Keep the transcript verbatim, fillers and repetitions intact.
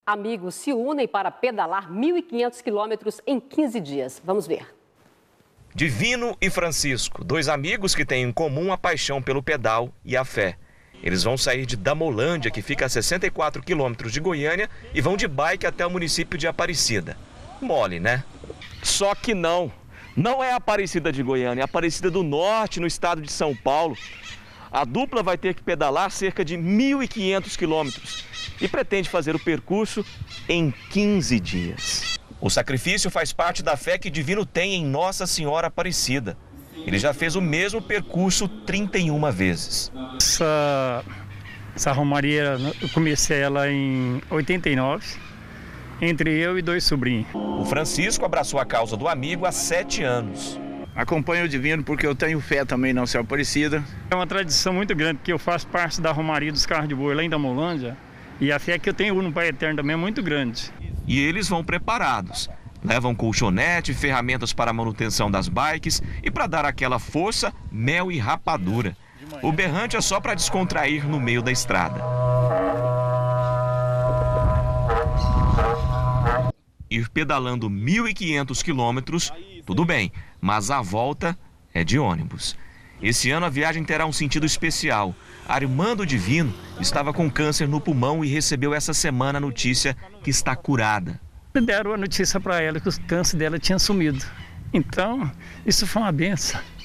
Amigos se unem para pedalar mil e quinhentos quilômetros em quinze dias. Vamos ver. Divino e Francisco, dois amigos que têm em comum a paixão pelo pedal e a fé. Eles vão sair de Damolândia, que fica a sessenta e quatro quilômetros de Goiânia, e vão de bike até o município de Aparecida. Mole, né? Só que não. Não é Aparecida de Goiânia, é Aparecida do Norte, no estado de São Paulo. A dupla vai ter que pedalar cerca de mil e quinhentos quilômetros e pretende fazer o percurso em quinze dias. O sacrifício faz parte da fé que Divino tem em Nossa Senhora Aparecida. Ele já fez o mesmo percurso trinta e uma vezes. Essa, essa romaria, eu comecei ela em oitenta e nove, entre eu e dois sobrinhos. O Francisco abraçou a causa do amigo há sete anos. Acompanho o Divino porque eu tenho fé também na Senhora Aparecida. É uma tradição muito grande, porque eu faço parte da romaria dos carros de boi lá em Damolândia, e a fé que eu tenho no Pai Eterno também é muito grande. E eles vão preparados. Levam colchonete, ferramentas para a manutenção das bikes e para dar aquela força, mel e rapadura. O berrante é só para descontrair no meio da estrada. Ir pedalando mil e quinhentos quilômetros, tudo bem, mas a volta é de ônibus. Esse ano a viagem terá um sentido especial. Armando Divino estava com câncer no pulmão e recebeu essa semana a notícia que está curada. Deram a notícia para ela que o câncer dela tinha sumido. Então, isso foi uma benção.